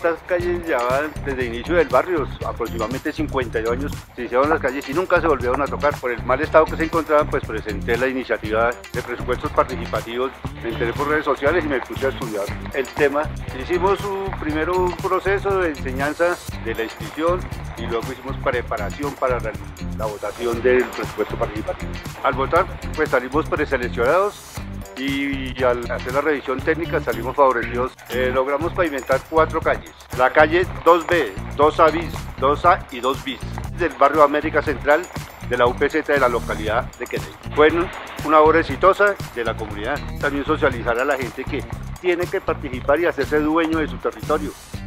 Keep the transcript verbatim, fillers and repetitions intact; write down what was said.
estas calles llevaban desde el inicio del barrio, aproximadamente cincuenta y dos años, se hicieron las calles y nunca se volvieron a tocar. Por el mal estado que se encontraban, pues presenté la iniciativa de presupuestos participativos, me enteré por redes sociales y me puse a estudiar el tema. Hicimos un, primero un proceso de enseñanza de la inscripción y luego hicimos preparación para la, la votación del presupuesto participativo. Al votar, pues salimos preseleccionados y, y al hacer la revisión técnica salimos favorecidos. Eh, logramos pavimentar cuatro calles. La calle dos B, dos A bis, dos A y dos bis del barrio América Central de la U P Z de la localidad de Kennedy. Fue una obra exitosa de la comunidad. También socializar a la gente que tiene que participar y hacerse dueño de su territorio.